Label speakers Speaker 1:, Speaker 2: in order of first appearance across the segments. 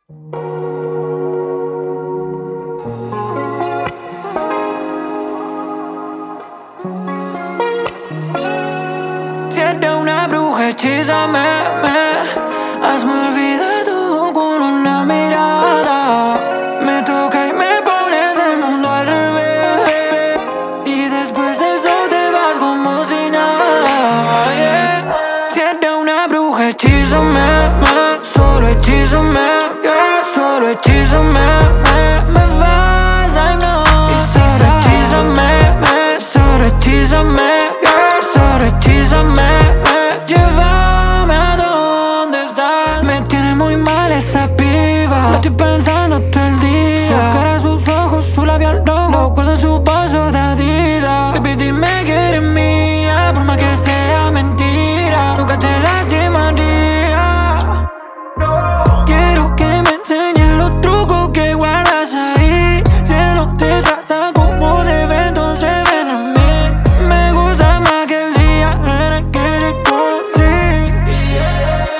Speaker 1: Si eres una bruja, hechízame, hazme olvidar todo con una mirada. Me toca y me pones el mundo al revés, y después de eso te vas como si nada, yeah. Si eres una bruja, hechízame, solo hechízame, yeah. Solo hechízame, me vas, I know. Y solo hechízame, solo hechízame, yeah. Solo hechízame, llévame a donde estás. Me tiene muy mal esa piba, la estoy pensando todo el día. Su cara, sus ojos, su labial rojo, no guarda su paso de Adidas. Baby, dime que eres mía, por más que sea mentira, nunca te lastimaría. Quiero que me enseñes los trucos que guardas ahí. Si no te trata como debe, entonces ven a mí. Me gusta más que el día en el que te conocí.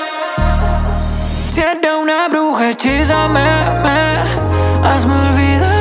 Speaker 1: Si eres una bruja, hechízame, hazme olvidar